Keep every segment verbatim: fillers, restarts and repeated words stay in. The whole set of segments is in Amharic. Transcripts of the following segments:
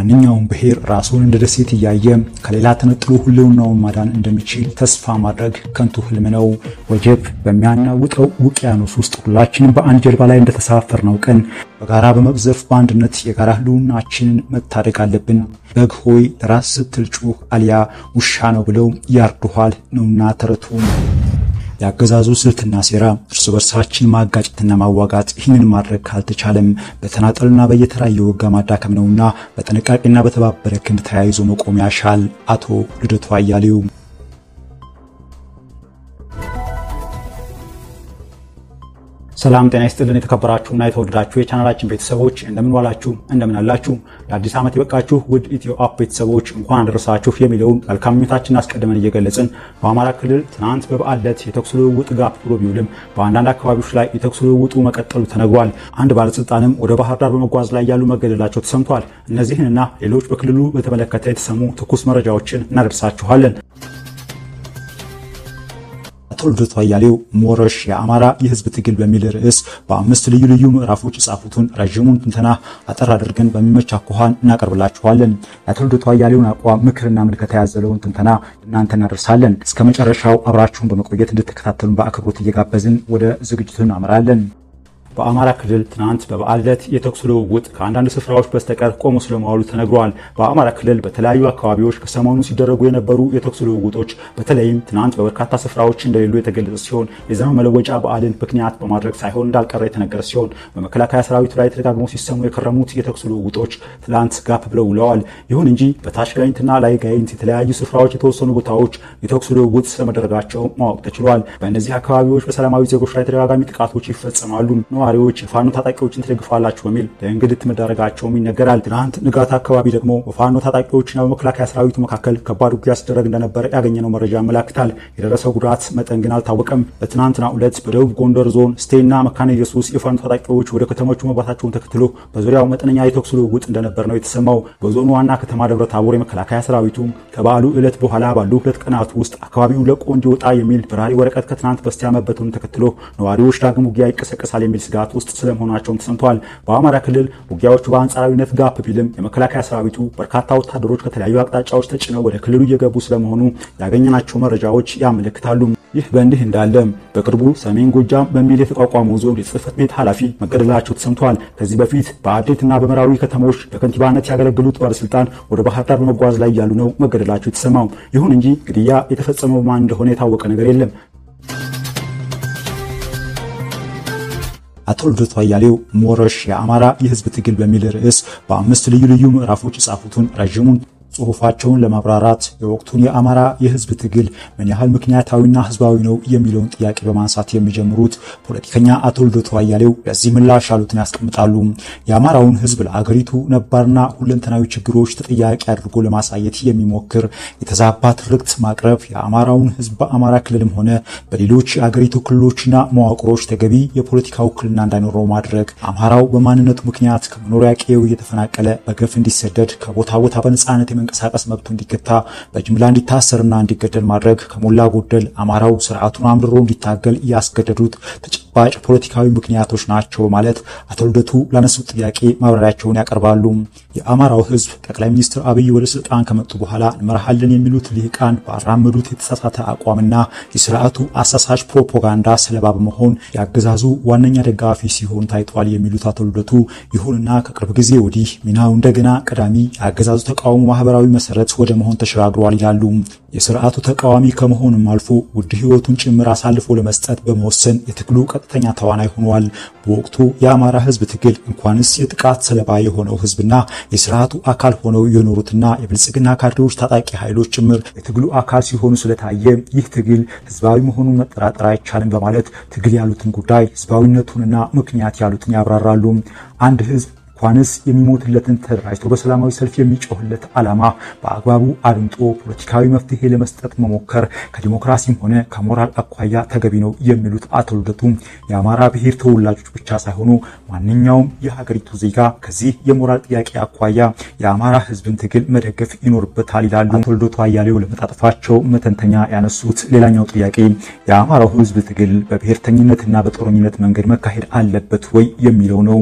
ማንኛውም ብሔር ራሱን እንደ ደሴት እያየ ከሌላ ተነጥሎ ሁሉንም ማዳን እንደሚችል ተስፋ ማድረግ ከንቱ ህልም ነው። ወጀብ በሚያናውጠው ውቅያኖስ ውስጥ ሁላችንም በአንድ ጀልባ ላይ እንደተሳፈርነው ቀን በጋራ በመቅዘፍ በአንድነት የጋራ ህልውናችንን መታደግ አለብን። በግ ሆይ ለራስ ስትል ጩህ አልያ ውሻ ነው ብለው ያርዱሃል ነውና ተረቱ። ያገዛዙ ስልትና ሴራ እርስ በርሳችን ማጋጨትና ማዋጋት ይህንን ማድረግ ካልተቻለም በተናጠልና በየተራየ ወጋ ማዳከም ነውና በጥንቃቄና በተባበረ ክንድ ተያይዞ መቆም ያሻል። አቶ ልደቱ አያሌው። ሰላም ጤና ይስጥልን። የተከበራችሁና የተወደዳችሁ የቻናላችን ቤተሰቦች እንደምን ዋላችሁ እንደምን አላችሁ? ለአዲስ ዓመት የበቃችሁ ውድ ኢትዮ አፕ ቤተሰቦች እንኳን አደረሳችሁ የሚለውን መልካም ምኞታችንን አስቀድመን እየገለጽን በአማራ ክልል ትናንት በበዓል ዕለት የተኩስ ልውውጥ ጋብ ብሎ ቢውልም በአንዳንድ አካባቢዎች ላይ የተኩስ ልውውጡ መቀጠሉ ተነግሯል። አንድ ባለስልጣንም ወደ ባህር ዳር በመጓዝ ላይ ያሉ መገደላቸው ተሰምቷል። እነዚህንና ሌሎች በክልሉ በተመለከተ የተሰሙ ትኩስ መረጃዎችን እናደርሳችኋለን። አቶ ልደቱ አያሌው ሞረሽ የአማራ የህዝብ ትግል በሚል ርዕስ በአምስት ልዩ ልዩ ምዕራፎች የጻፉትን ረጅሙን ትንተና አጠር አድርገን በሚመች አኳኋን እናቀርብላችኋለን። የአቶ ልደቱ አያሌውን አቋም ምክርና ምልከታ ያዘለውን ትንተና እናንተ እናደርሳለን። እስከ መጨረሻው አብራችሁን በመቆየት እንድትከታተሉን በአክብሮት እየጋበዝን ወደ ዝግጅቱ እናመራለን። በአማራ ክልል ትናንት በበዓል ዕለት የተኩስ ልውውጥ ከአንዳንድ ስፍራዎች በስተቀር ቆሞ ስለመዋሉ ተነግሯል። በአማራ ክልል በተለያዩ አካባቢዎች ከሰሞኑ ሲደረጉ የነበሩ የተኩስ ልውውጦች በተለይም ትናንት በበርካታ ስፍራዎች እንደሌሉ የተገለጸ ሲሆን የዘመን መለወጫ በዓልን ምክንያት በማድረግ ሳይሆን እንዳልቀረ የተነገረ ሲሆን በመከላከያ ሰራዊቱ ላይ ተደጋግመው ሲሰሙ የከረሙት የተኩስ ልውውጦች ትናንት ጋፕ ብለው ውለዋል። ይሁን እንጂ በታች ጋይንትና ላይ ጋይንት የተለያዩ ስፍራዎች የተወሰኑ ቦታዎች የተኩስ ልውውጥ ስለመደረጋቸው ማወቅ ተችሏል። በእነዚህ አካባቢዎች በሰላማዊ ዜጎች ላይ ተደጋጋሚ ጥቃቶች ይፈጸማሉ። ነዋሪዎች የፋኖ ታጣቂዎችን ትደግፋላችሁ በሚል ለእንግልት መዳረጋቸውም ይነገራል። ትናንት ንጋት አካባቢ ደግሞ በፋኖ ታጣቂዎችና በመከላከያ ሰራዊቱ መካከል ከባድ ውጊያ ሲደረግ እንደነበረ ያገኘነው መረጃ ያመለክታል። የደረሰው ጉዳት መጠን ግን አልታወቀም። በትናንትናው ዕለት በደቡብ ጎንደር ዞን ስቴና መካነ ኢየሱስ የፋኖ ታጣቂዎች ወደ ከተሞቹ መግባታቸውን ተከትሎ በዙሪያው መጠነኛ የተኩስ ልውውጥ እንደነበር ነው የተሰማው። በዞኑ ዋና ከተማ ደብረ ታቦር የመከላከያ ሰራዊቱ ከበዓሉ ዕለት በኋላ ባሉ ሁለት ቀናት ውስጥ አካባቢው ለቆ እንዲወጣ የሚል በራሪ ወረቀት ከትናንት በስቲያ መበተኑን ተከትሎ ነዋሪዎች ዳግም ውጊያ ይቀሰቀሳል የሚል ስጋት ውስጥ ስለመሆናቸውም ተሰምቷል። በአማራ ክልል ውጊያዎቹ በአንጻራዊነት ጋፕ ቢልም የመከላከያ ሰራዊቱ በርካታ ወታደሮች ከተለያዩ አቅጣጫዎች ተጭነው ወደ ክልሉ እየገቡ ስለመሆኑ ያገኘናቸው መረጃዎች ያመለክታሉ። ይህ በእንዲህ እንዳለ በቅርቡ ሰሜን ጎጃም በሚል የተቋቋመው ዞን የጽህፈት ቤት ኃላፊ መገደላቸው ተሰምቷል። ከዚህ በፊት በአዴትና በመራዊ ከተሞች በከንቲባነት ያገለግሉት ባለስልጣን ወደ ባህር ዳር በመጓዝ ላይ ያሉ ነው መገደላቸው የተሰማው። ይሁን እንጂ ግድያ የተፈጸመው ማን እንደሆነ የታወቀ ነገር የለም። አቶ ልደቱ አያሌው ሞረሽ የአማራ የህዝብ ትግል በሚል ርዕስ በአምስት ልዩ ልዩ ምዕራፎች የጻፉትን ረጅሙን ጽሁፋቸውን ለማብራራት የወቅቱን የአማራ የህዝብ ትግል ምን ያህል ምክንያታዊና ህዝባዊ ነው የሚለውን ጥያቄ በማንሳት የሚጀምሩት ፖለቲከኛ አቶ ልደቱ አያሌው ለዚህ ምላሽ ያሉትን ያስቀምጣሉ። የአማራውን ህዝብ ለአገሪቱ ነባርና ሁለንተናዊ ችግሮች ተጠያቂ አድርጎ ለማሳየት የሚሞክር የተዛባ ትርክት ማቅረብ የአማራውን ህዝብ በአማራ ክልልም ሆነ በሌሎች የአገሪቱ ክልሎችና መዋቅሮች ተገቢ የፖለቲካ ውክልና እንዳይኖረው ማድረግ፣ አማራው በማንነቱ ምክንያት ከመኖሪያ ቀዬው እየተፈናቀለ በገፍ እንዲሰደድ ከቦታ ቦታ በነጻነት መንቀሳቀስ መብቱ እንዲገታ በጅምላ እንዲታሰርና እንዲገደል ማድረግ ከሞላ ጎደል አማራው ስርዓቱን አምርሮ እንዲታገል ያስገደዱት ተጨባጭ ፖለቲካዊ ምክንያቶች ናቸው ማለት አቶ ልደቱ ላነሱት ጥያቄ ማብራሪያቸውን ያቀርባሉ። የአማራው ህዝብ ጠቅላይ ሚኒስትር አብይ ወደ ስልጣን ከመጡ በኋላ እንመራሃለን የሚሉት ልሂቃን ባራመዱት የተሳሳተ አቋምና የስርዓቱ አሳሳች ፕሮፓጋንዳ ሰለባ በመሆን ያገዛዙ ዋነኛ ደጋፊ ሲሆን ታይቷል የሚሉት አቶ ልደቱ ይሁንና ከቅርብ ጊዜ ወዲህ ሚናው እንደገና ቀዳሚ ያገዛዙ ተቃውሞ ማህበራዊ መሰረት ወደ መሆን ተሸጋግሯል ይላሉ። የስርዓቱ ተቃዋሚ ከመሆኑም አልፎ ውድ ህይወቱን ጭምር አሳልፎ ለመስጠት በመወሰን የትግሉ ቀጥተኛ ተዋናይ ሆኗል። በወቅቱ የአማራ ህዝብ ትግል እንኳንስ የጥቃት ሰለባ የሆነው ህዝብና የስርዓቱ አካል ሆነው የኖሩትና የብልጽግና ካድሬዎች ታጣቂ ኃይሎች ጭምር የትግሉ አካል ሲሆኑ ስለታየ ይህ ትግል ህዝባዊ መሆኑን መጠራጠር አይቻልም በማለት ትግል ያሉትን ጉዳይ ህዝባዊነቱንና ምክንያት ያሉትን ያብራራሉ። አንድ ህዝብ እንኳንስ የሚሞትለትን ተደራጅቶ በሰላማዊ ሰልፍ የሚጮህለት ዓላማ በአግባቡ አድምጦ ፖለቲካዊ መፍትሄ ለመስጠት መሞከር ከዲሞክራሲም ሆነ ከሞራል አኳያ ተገቢ ነው የሚሉት አቶ ልደቱ የአማራ ብሔር ተወላጆች ብቻ ሳይሆኑ ማንኛውም የሀገሪቱ ዜጋ ከዚህ የሞራል ጥያቄ አኳያ የአማራ ህዝብን ትግል መደገፍ ይኖርበታል ይላሉ። አቶ ልደቱ አያሌው ለመጣጥፋቸው መተንተኛ ያነሱት ሌላኛው ጥያቄ የአማራው ህዝብ ትግል በብሔርተኝነትና በጦረኝነት መንገድ መካሄድ አለበት ወይ የሚለው ነው።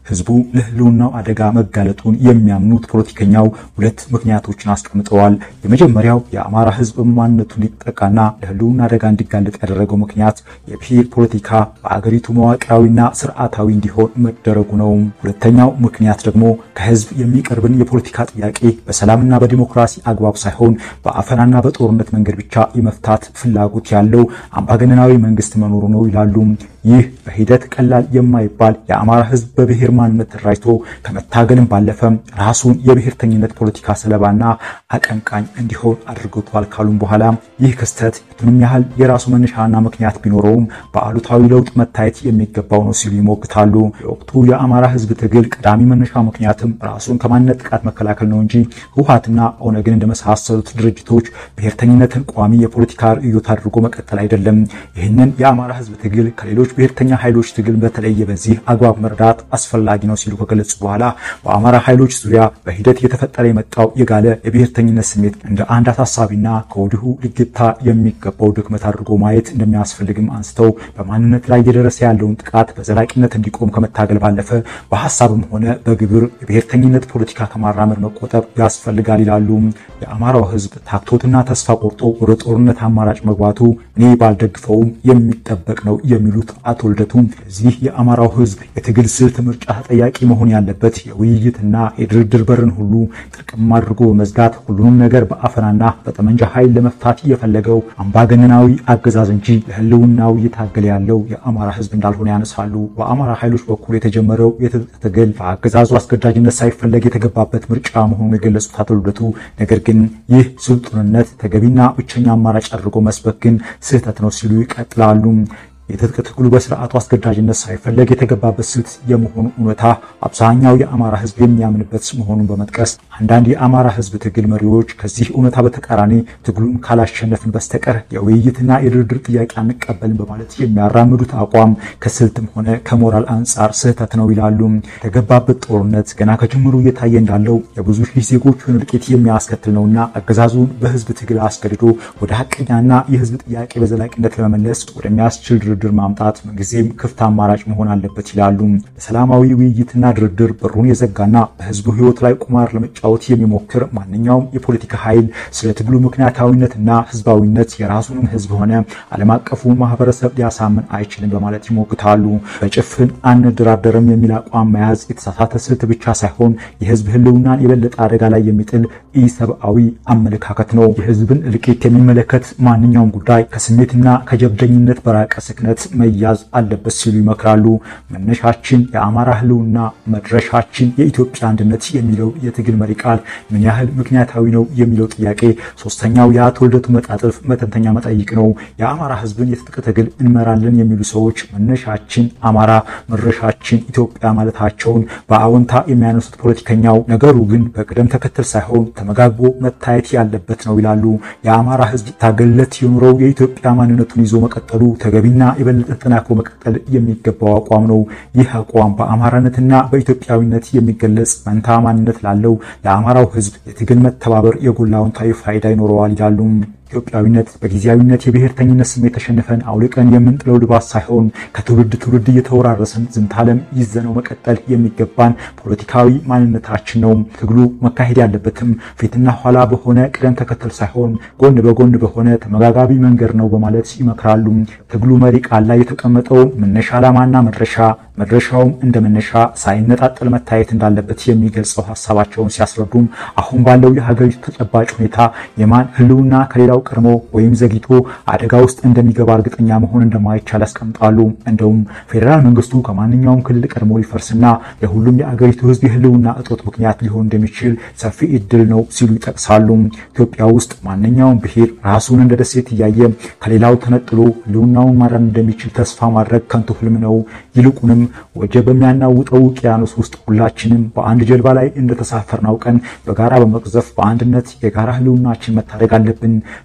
ህዝቡ ለህልውናው አደጋ መጋለጡን የሚያምኑት ፖለቲከኛው ሁለት ምክንያቶችን አስቀምጠዋል። የመጀመሪያው የአማራ ህዝብ ማንነቱን ሊጠቃና ለህልውና አደጋ እንዲጋለጥ ያደረገው ምክንያት የብሔር ፖለቲካ በአገሪቱ መዋቅራዊና ስርዓታዊ እንዲሆን መደረጉ ነው። ሁለተኛው ምክንያት ደግሞ ከህዝብ የሚቀርብን የፖለቲካ ጥያቄ በሰላምና በዲሞክራሲ አግባብ ሳይሆን በአፈናና በጦርነት መንገድ ብቻ የመፍታት ፍላጎት ያለው አምባገነናዊ መንግስት መኖሩ ነው ይላሉ። ይህ በሂደት ቀላል የማይባል የአማራ ህዝብ በብሔር ማንነት ተደራጅቶ ከመታገልም ባለፈ ራሱን የብሔርተኝነት ፖለቲካ ሰለባና አቀንቃኝ እንዲሆን አድርጎታል ካሉም በኋላ ይህ ክስተት የቱንም ያህል የራሱ መነሻና ምክንያት ቢኖረውም በአሉታዊ ለውጥ መታየት የሚገባው ነው ሲሉ ይሞግታሉ። የወቅቱ የአማራ ህዝብ ትግል ቀዳሚ መነሻ ምክንያትም ራሱን ከማንነት ጥቃት መከላከል ነው እንጂ ህወሓትና ኦነግን እንደመሳሰሉት ድርጅቶች ብሔርተኝነትን ቋሚ የፖለቲካ ርዕዮት አድርጎ መቀጠል አይደለም። ይህንን የአማራ ህዝብ ትግል ከሌሎች ብሔርተኛ ኃይሎች ትግል በተለየ በዚህ አግባብ መረዳት አስፈላጊ ነው ሲሉ ከገለጹ በኋላ በአማራ ኃይሎች ዙሪያ በሂደት እየተፈጠረ የመጣው የጋለ የብሔርተኝነት ስሜት እንደ አንድ አሳሳቢና ከወዲሁ ሊገታ የሚገባው ድክመት አድርጎ ማየት እንደሚያስፈልግም አንስተው በማንነት ላይ እየደረሰ ያለውን ጥቃት በዘላቂነት እንዲቆም ከመታገል ባለፈ በሐሳብም ሆነ በግብር የብሔርተኝነት ፖለቲካ ከማራመድ መቆጠብ ያስፈልጋል ይላሉ። የአማራው ህዝብ ታክቶትና ተስፋ ቆርጦ ወደ ጦርነት አማራጭ መግባቱ እኔ ባልደግፈውም የሚጠበቅ ነው የሚሉት አቶ ልደቱ እዚህ የአማራው ህዝብ የትግል ስልት ምርጫ ተጠያቂ መሆን ያለበት የውይይትና የድርድር በርን ሁሉ ጥቅም አድርጎ በመዝጋት ሁሉንም ነገር በአፈናና በጠመንጃ ኃይል ለመፍታት የፈለገው አምባገነናዊ አገዛዝ እንጂ ለህልውናው እየታገለ ያለው የአማራ ህዝብ እንዳልሆነ ያነሳሉ። በአማራ ኃይሎች በኩል የተጀመረው የትግል በአገዛዙ አስገዳጅነት ሳይፈለግ የተገባበት ምርጫ መሆኑን የገለጹት አቶ ልደቱ ነገር ግን ይህ ስልጡንነት ተገቢና ብቸኛ አማራጭ አድርጎ መስበክ ግን ስህተት ነው ሲሉ ይቀጥላሉ። የትጥቅ ትግሉ በስርዓቱ አስገዳጅነት ሳይፈለግ የተገባበት ስልት የመሆኑ እውነታ አብዛኛው የአማራ ህዝብ የሚያምንበት መሆኑን በመጥቀስ አንዳንድ የአማራ ህዝብ ትግል መሪዎች ከዚህ እውነታ በተቃራኒ ትግሉን ካላሸነፍን በስተቀር የውይይትና የድርድር ጥያቄ አንቀበልም በማለት የሚያራምዱት አቋም ከስልትም ሆነ ከሞራል አንጻር ስህተት ነው ይላሉ። የተገባበት ጦርነት ገና ከጅምሩ እየታየ እንዳለው የብዙ ሺህ ዜጎችን እልቂት የሚያስከትል ነውና አገዛዙን በህዝብ ትግል አስገድዶ ወደ ሐቀኛና የህዝብ ጥያቄ በዘላቂነት ለመመለስ ወደሚያስችል ድርድር ማምጣት ምንጊዜም ክፍት አማራጭ መሆን አለበት ይላሉ። ለሰላማዊ ውይይትና ድርድር በሩን የዘጋና በህዝቡ ህይወት ላይ ቁማር ለመጫወት የሚሞክር ማንኛውም የፖለቲካ ኃይል ስለ ትግሉ ምክንያታዊነትና ህዝባዊነት የራሱንም ህዝብ ሆነ ዓለም አቀፉ ማህበረሰብ ሊያሳምን አይችልም በማለት ይሞግታሉ። በጭፍን አንደራደርም የሚል አቋም መያዝ የተሳሳተ ስልት ብቻ ሳይሆን የህዝብ ህልውናን የበለጠ አደጋ ላይ የሚጥል ኢሰብአዊ አመለካከት ነው። የህዝብን እልቂት የሚመለከት ማንኛውም ጉዳይ ከስሜትና ከጀብደኝነት በራቀ ስክነት መያዝ አለበት ሲሉ ይመክራሉ። መነሻችን የአማራ ህልውና መድረሻችን የኢትዮጵያ አንድነት የሚለው የትግል መሪ ቃል ምን ያህል ምክንያታዊ ነው የሚለው ጥያቄ ሶስተኛው የአቶ ልደቱ መጣጥፍ መተንተኛ መጠይቅ ነው። የአማራ ህዝብን የትጥቅ ትግል እንመራለን የሚሉ ሰዎች መነሻችን አማራ መድረሻችን ኢትዮጵያ ማለታቸውን በአዎንታ የሚያነሱት ፖለቲከኛው ነገሩ ግን በቅደም ተከተል ሳይሆን ተመጋግቦ መታየት ያለበት ነው ይላሉ። የአማራ ህዝብ ታገለት የኖረው የኢትዮጵያ ማንነቱን ይዞ መቀጠሉ ተገቢና የበለጠ ተጠናክሮ መቀጠል የሚገባው አቋም ነው። ይህ አቋም በአማራነትና በኢትዮጵያዊነት የሚገለጽ መንታ ማንነት ላለው ለአማራው ህዝብ የትግል መተባበር የጎላ አዎንታዊ ፋይዳ ይኖረዋል ይላሉ። ኢትዮጵያዊነት በጊዜያዊነት የብሔርተኝነት ስሜት ተሸንፈን አውልቀን የምንጥለው ልባስ ሳይሆን ከትውልድ ትውልድ እየተወራረሰን ዝንታለም ይዘነው መቀጠል የሚገባን ፖለቲካዊ ማንነታችን ነው። ትግሉ መካሄድ ያለበትም ፊትና ኋላ በሆነ ቅደም ተከተል ሳይሆን ጎን በጎን በሆነ ተመጋጋቢ መንገድ ነው በማለት ይመክራሉ። ትግሉ መሪ ቃል ላይ የተቀመጠው መነሻ ዓላማና መድረሻ መድረሻውም እንደ መነሻ ሳይነጣጠል መታየት እንዳለበት የሚገልጸው ሐሳባቸውን ሲያስረዱም አሁን ባለው የሀገሪቱ ተጨባጭ ሁኔታ የማን ህልውና ከሌላው ቀርሞ ወይም ዘግይቶ አደጋ ውስጥ እንደሚገባ እርግጠኛ መሆን እንደማይቻል ያስቀምጣሉ። እንደውም ፌደራል መንግስቱ ከማንኛውም ክልል ቀርሞ ሊፈርስና ለሁሉም የሀገሪቱ ህዝብ የህልውና እጦት ምክንያት ሊሆን እንደሚችል ሰፊ እድል ነው ሲሉ ይጠቅሳሉ። ኢትዮጵያ ውስጥ ማንኛውም ብሔር ራሱን እንደ ደሴት እያየ ከሌላው ተነጥሎ ህልውናውን ማዳን እንደሚችል ተስፋ ማድረግ ከንቱ ህልም ነው። ይልቁንም ወጀብ በሚያናውጠው ውቅያኖስ ውስጥ ሁላችንም በአንድ ጀልባ ላይ እንደተሳፈርን አውቀን በጋራ በመቅዘፍ በአንድነት የጋራ ህልውናችን መታደግ አለብን።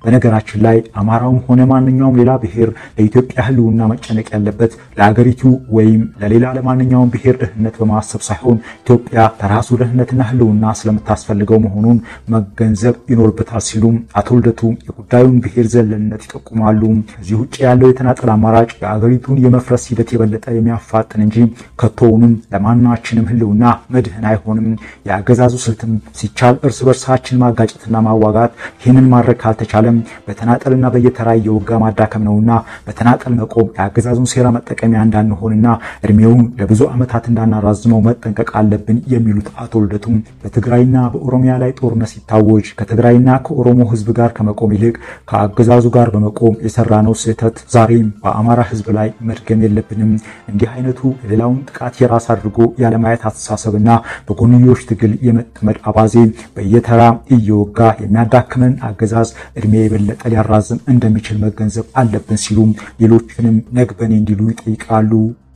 በነገራችን ላይ አማራውም ሆነ ማንኛውም ሌላ ብሔር ለኢትዮጵያ ህልውና መጨነቅ ያለበት ለሀገሪቱ ወይም ለሌላ ለማንኛውም ብሔር ደህንነት በማሰብ ሳይሆን ኢትዮጵያ ለራሱ ደህንነትና ህልውና ስለምታስፈልገው መሆኑን መገንዘብ ይኖርበታል ሲሉ አቶ ልደቱ የጉዳዩን ብሔር ዘለልነት ይጠቁማሉ። ከዚህ ውጭ ያለው የተናጠል አማራጭ የሀገሪቱን የመፍረስ ሂደት የበለጠ የሚያፋጥን እንጂ ከቶውንም ለማናችንም ህልውና መድህን አይሆንም። የአገዛዙ ስልትም ሲቻል እርስ በርሳችን ማጋጨትና ማዋጋት፣ ይህንን ማድረግ ካልተቻለም በተናጠልና በየተራ የወጋ ማዳከም ነውና በተናጠል መቆም የአገዛዙን ሴራ መጠቀሚያ እንዳንሆንና እድሜውን ለብዙ ዓመታት እንዳናራዝመው መጠንቀቅ አለብን የሚሉት አቶ ልደቱ በትግራይና በኦሮሚያ ላይ ጦርነት ሲታወጅ ከትግራይና ከኦሮሞ ህዝብ ጋር ከመቆም ይልቅ ከአገዛዙ ጋር በመቆም የሰራነው ስህተት ዛሬም በአማራ ህዝብ ላይ መድገም የለብንም። እንዲህ አይነቱ ሌላውን ጥቃት የራስ አድርጎ ያለማየት አስተሳሰብና በጎንዮሽ ትግል የመጠመድ አባዜ በየተራ እየወጋ የሚያዳክመን አገዛዝ እድሜ የበለጠ ሊያራዝም እንደሚችል መገንዘብ አለብን ሲሉ ሌሎችንም ነግበኔ እንዲሉ ይጠይቃሉ።